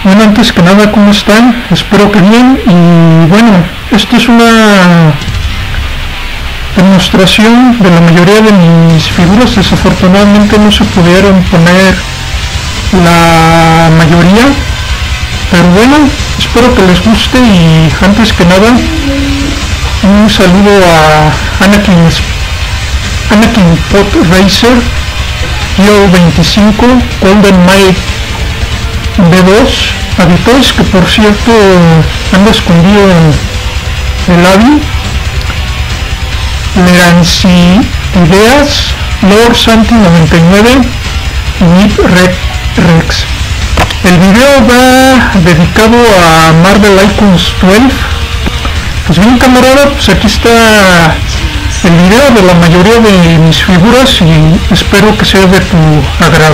Bueno, antes que nada, ¿cómo están? Espero que bien. Y bueno, esto es una demostración de la mayoría de mis figuras. Desafortunadamente no se pudieron poner la mayoría, pero bueno, espero que les guste. Y antes que nada, un saludo a Anakin Pod Racer Yo 25 Golden Mike B2 Habitos, que por cierto anda escondido en el AVI, Leranci Ideas, Lord Santi 99 y Nip Rex. El video va dedicado a Marvel Icons 12. Pues bien, camarada, pues aquí está el video de la mayoría de mis figuras y espero que sea de tu agrado.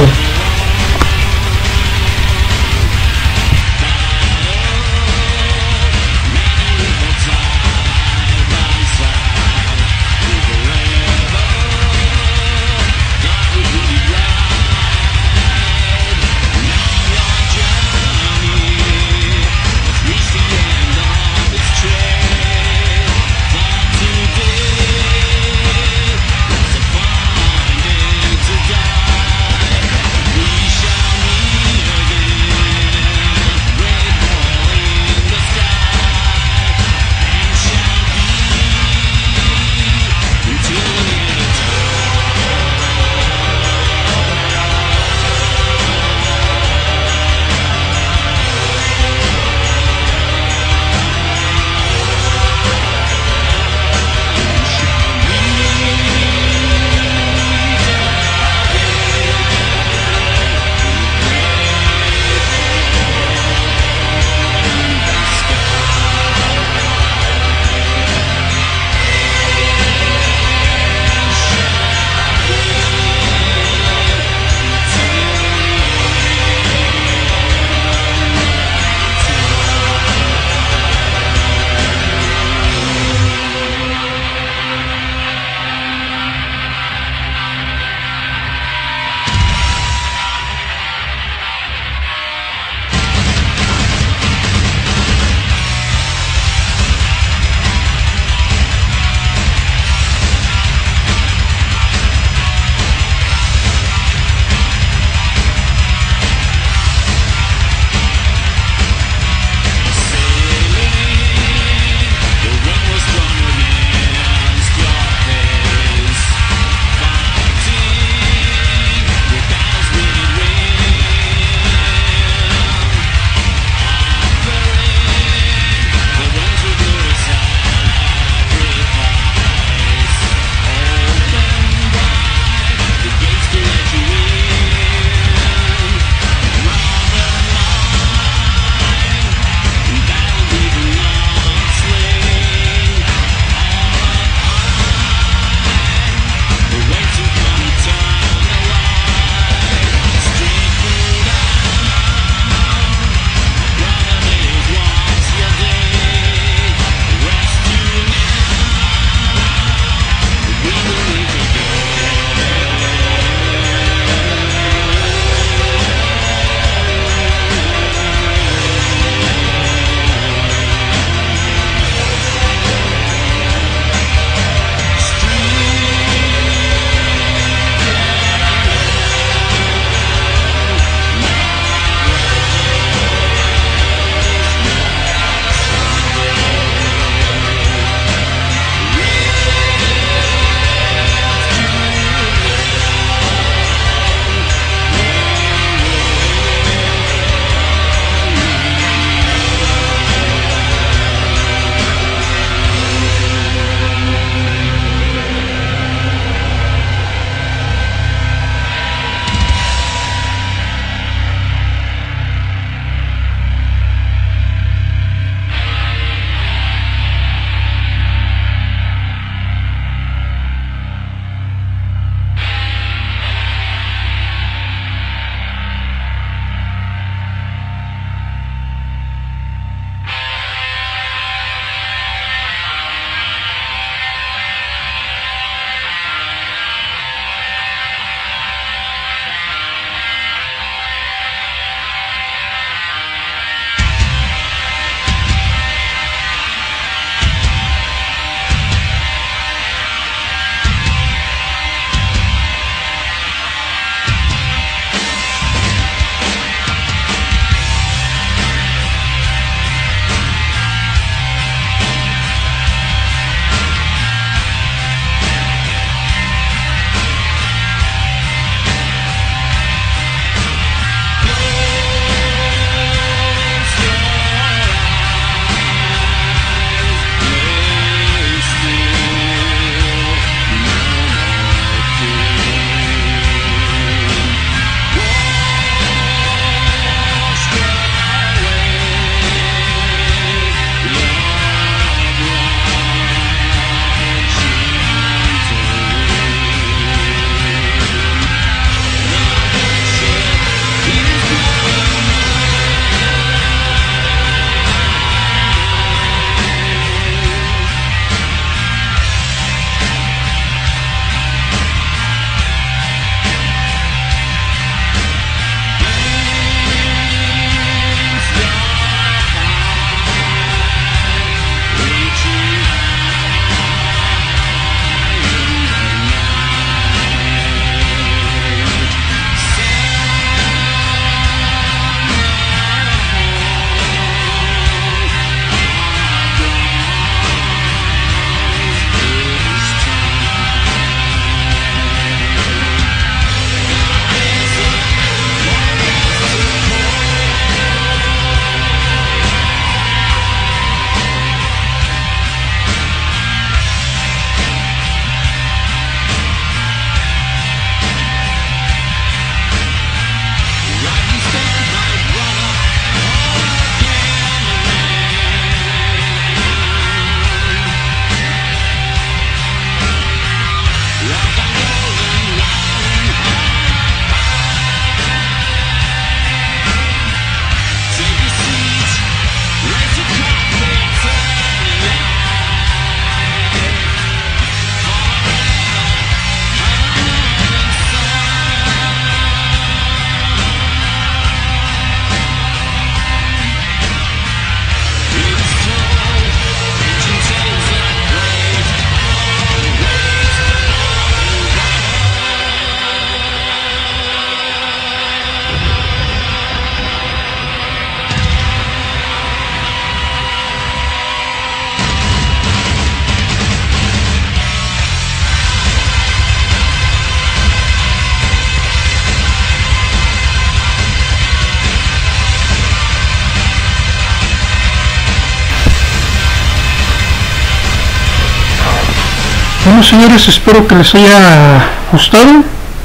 Bueno, señores, espero que les haya gustado.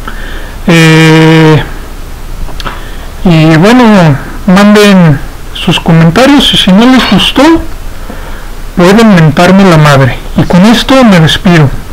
Y bueno, manden sus comentarios y si no les gustó pueden mentarme la madre. Y con esto me despido.